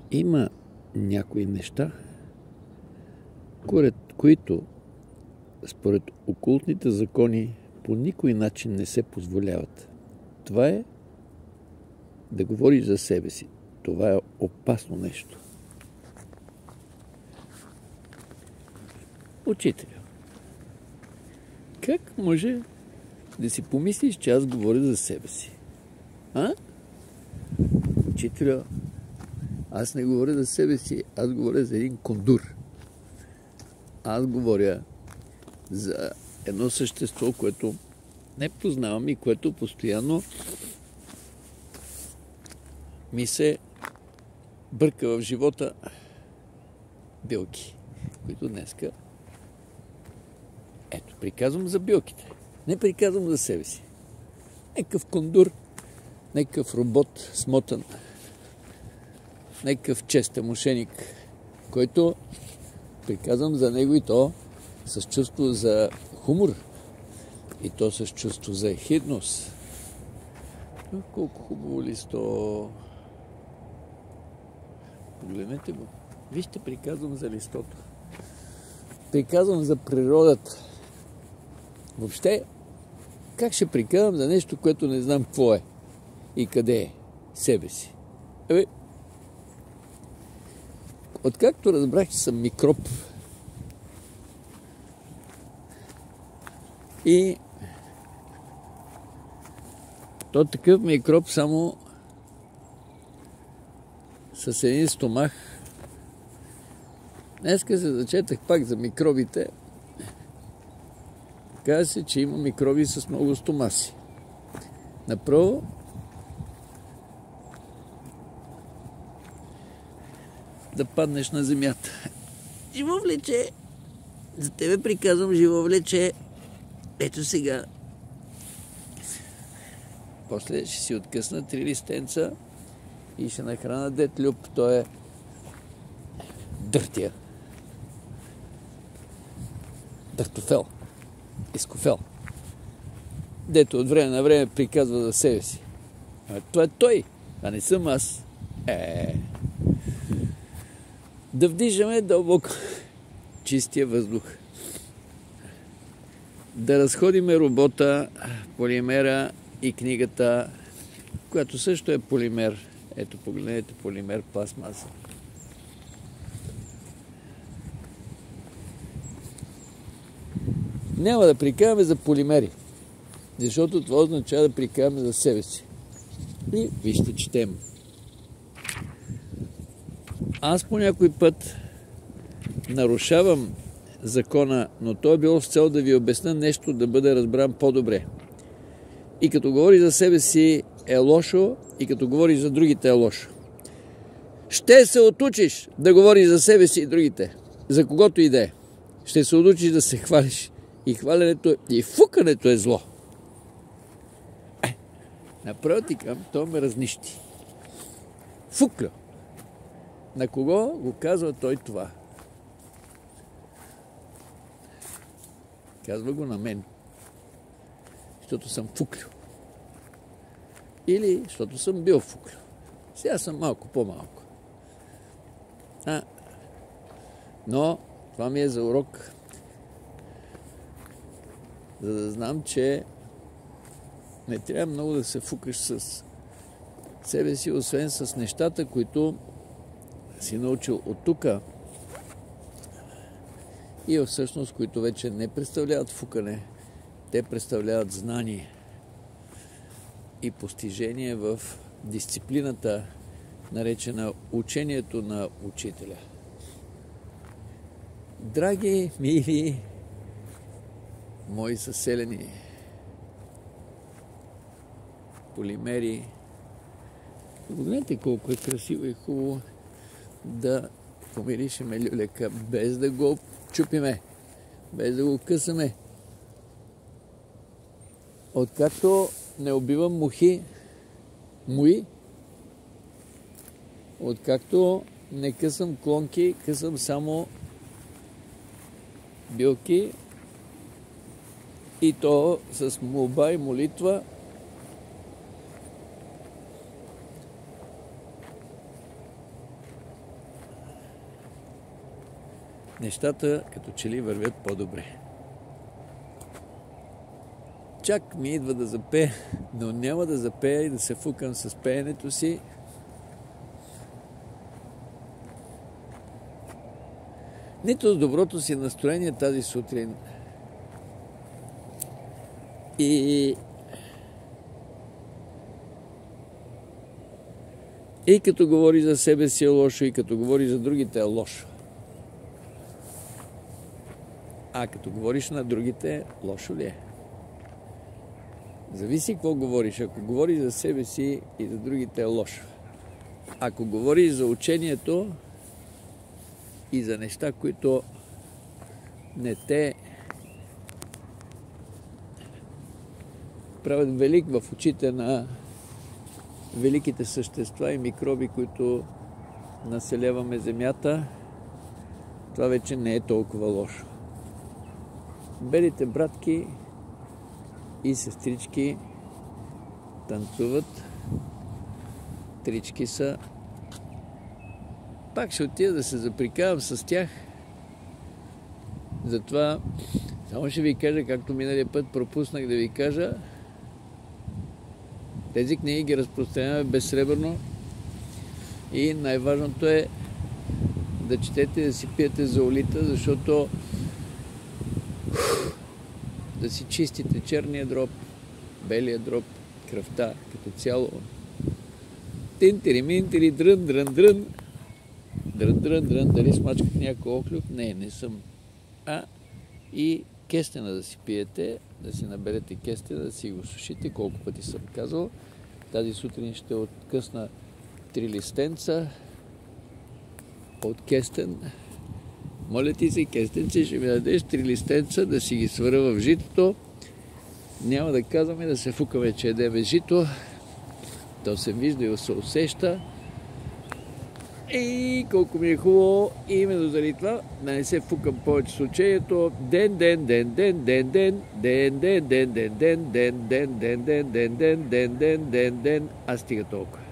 Има някои неща, които според окултните закони по никой начин не се позволяват. Това е да говориш за себе си. Това е опасно нещо. Учителю, как може да си помислиш, че аз говоря за себе си? А? Учителю, аз не говоря за себе си, аз говоря за един кондур. Аз говоря за едно същество, което не познавам и което постоянно ми се бърка в живота билки, които днеска... Ето, приказвам за билките. Не приказвам за себе си. Некъв кондур, некъв робот смотан, некъв честен мошеник, който приказвам за него и то с чувство за хумор, и то с чувство за ехидност. Колко хубаво листо! Погледнете го. Вижте, приказвам за листото. Приказвам за природата. Въобще, как ще приказвам за нещо, което не знам какво е и къде е? Себе си. Откакто разбрах, че съм микроб и то такъв микроб само с един стомах. Днеска се зачетах пак за микробите. Казва се, че има микроби с много стомаси. Направо да паднеш на земята. Живо влече! За тебе приказвам, живо влече. Ето сега. После ще си откъсна 3 листенца и ще нахрана дет Люб. Той е дъртия. Дъртофел. Изкофел. Дето от време на време приказва за себе си. Това е той, а не съм аз. Да вдишаме дълбоко чистия въздух. Да разходиме робота, полимера и книгата, която също е полимер. Ето, погледнете, полимер, пластмаса. Няма да приказваме за полимери, защото това означава да приказваме за себе си. И вижте, четем. Аз по някой път нарушавам закона, но то е било с цел да ви обясня нещо, да бъде разбран по-добре. И като говори за себе си е лошо, и като говори за другите е лошо. Ще се отучиш да говориш за себе си и другите, за когото и да е. Ще се отучиш да се хвалиш. И хвалянето, и фукането е зло. Направо ти към, то ме разнищи. Фуклю. На кого го казва той това? Казва го на мен. Защото съм фуклю. Или защото съм бил фуклю. Сега съм малко по-малко. Но това ми е за урок. За да знам, че не трябва много да се фукаш с себе си, освен с нещата, които си научил от тука и всъщност, които вече не представляват фукане, те представляват знание и постижение в дисциплината, наречена учението на учителя. Драги, мили мои съселени, полимери, погледнете колко е красиво и хубаво да помиришеме люлека, без да го чупиме, без да го късаме. Откакто не убивам мухи, откакто не късам клонки, късам само билки, и то с молба и молитва. нещата като че ли вървят по-добре. Чак ми идва да запея, но няма да запея и да се фукам с пеенето си. Нито с доброто си настроение тази сутрин. И като говори за себе си е лошо, и като говори за другите е лошо. А като говориш на другите, лошо ли е? Зависи какво говориш. Ако говориш за себе си и за другите е лошо. Ако говориш за учението и за неща, които не те правят велик в очите на великите същества и микроби, които населяваме Земята, това вече не е толкова лошо. Белите братки и сестрички танцуват, трички са. Пак ще отида да се заприкавам с тях. Затова само ще ви кажа, както миналия път пропуснах да ви кажа, тези книги ги разпространяваме безсребърно и най-важното е да четете и да си пиете зоолита, защото да си чистите черния дроб, белия дроб, кръвта като цяло. Тин-тири-мин-тири, дрън-дрън-дрън. Дрън-дрън-дрън. Дали смачкат някой оклюк? Не съм. И кестена да си пиете, да си наберете кестена, да си го сушите, колко пъти съм казал. Тази сутрин ще откъсна 3 листенца от кестен. Моля ти се, кестенце, ще ми дадеш 3 листенца да си ги сваря в житото. Няма да казваме да се фукаме, че едеме жито. То се вижда и се усеща. И колко ми е хубаво, именно заради това, да не се фукам повече с учението. Ден. Аз стига толкова.